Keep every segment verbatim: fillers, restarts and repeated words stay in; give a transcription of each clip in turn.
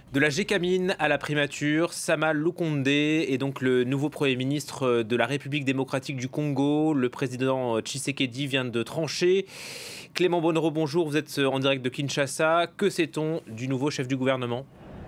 De la Gécamine à la primature, Sama Lukonde est donc le nouveau Premier ministre de la République démocratique du Congo. Le président Tshisekedi vient de trancher. Clément Bonnereau, bonjour, vous êtes en direct de Kinshasa. Que sait-on du nouveau chef du gouvernement ?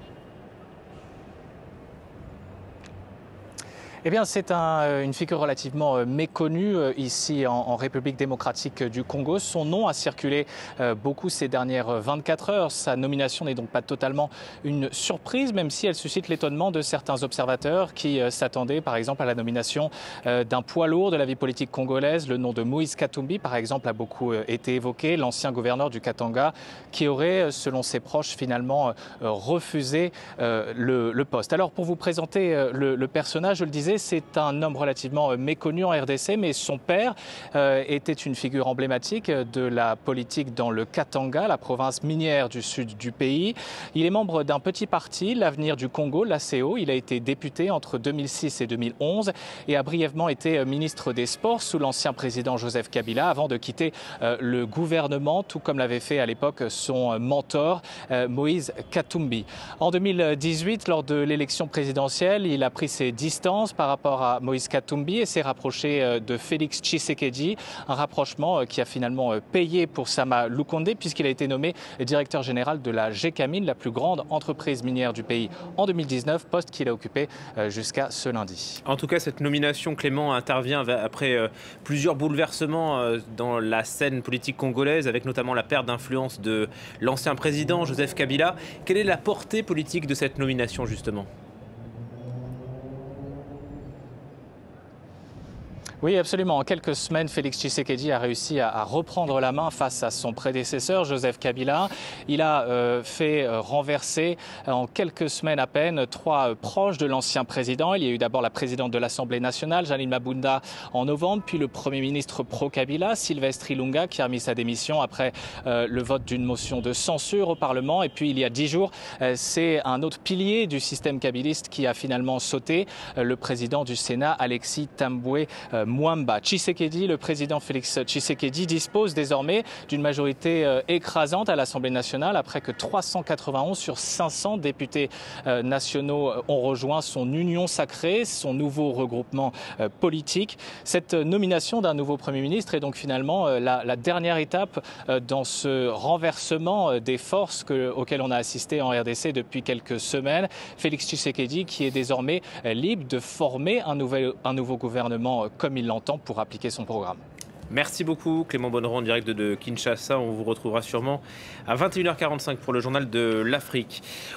Eh bien, c'est un, une figure relativement méconnue ici en, en République démocratique du Congo. Son nom a circulé beaucoup ces dernières vingt-quatre heures. Sa nomination n'est donc pas totalement une surprise, même si elle suscite l'étonnement de certains observateurs qui s'attendaient, par exemple, à la nomination d'un poids lourd de la vie politique congolaise. Le nom de Moïse Katumbi, par exemple, a beaucoup été évoqué, l'ancien gouverneur du Katanga, qui aurait, selon ses proches, finalement refusé le, le poste. Alors, pour vous présenter le, le personnage, je le disais, c'est un homme relativement méconnu en R D C, mais son père euh, était une figure emblématique de la politique dans le Katanga, la province minière du sud du pays. Il est membre d'un petit parti, l'Avenir du Congo, l'A C O. Il a été député entre deux mille six et deux mille onze et a brièvement été ministre des Sports sous l'ancien président Joseph Kabila avant de quitter euh, le gouvernement, tout comme l'avait fait à l'époque son mentor euh, Moïse Katumbi. En deux mille dix-huit, lors de l'élection présidentielle, il a pris ses distances par rapport à Moïse Katumbi et s'est rapproché de Félix Tshisekedi, un rapprochement qui a finalement payé pour Sama Lukonde puisqu'il a été nommé directeur général de la Gécamine, la plus grande entreprise minière du pays en deux mille dix-neuf, poste qu'il a occupé jusqu'à ce lundi. En tout cas, cette nomination, Clément, intervient après plusieurs bouleversements dans la scène politique congolaise, avec notamment la perte d'influence de l'ancien président Joseph Kabila. Quelle est la portée politique de cette nomination, justement ? Oui, absolument. En quelques semaines, Félix Tshisekedi a réussi à, à reprendre la main face à son prédécesseur, Joseph Kabila. Il a euh, fait euh, renverser euh, en quelques semaines à peine trois euh, proches de l'ancien président. Il y a eu d'abord la présidente de l'Assemblée nationale, Janine Mabunda, en novembre, puis le Premier ministre pro-Kabila, Sylvestre Ilunga, qui a remis sa démission après euh, le vote d'une motion de censure au Parlement. Et puis, il y a dix jours, euh, c'est un autre pilier du système kabiliste qui a finalement sauté, euh, le président du Sénat, Alexis Tambwe euh, Mwamba. Tshisekedi, le président Félix Tshisekedi, dispose désormais d'une majorité euh, écrasante à l'Assemblée nationale après que trois cent quatre-vingt-onze sur cinq cents députés euh, nationaux ont rejoint son union sacrée, son nouveau regroupement euh, politique. Cette nomination d'un nouveau Premier ministre est donc finalement euh, la, la dernière étape euh, dans ce renversement euh, des forces que, auquel on a assisté en R D C depuis quelques semaines. Félix Tshisekedi qui est désormais euh, libre de former un, nouvel, un nouveau gouvernement euh, comme il l'entend pour appliquer son programme. Merci beaucoup Clément Bonnereau en direct de Kinshasa. On vous retrouvera sûrement à vingt et une heures quarante-cinq pour le journal de l'Afrique.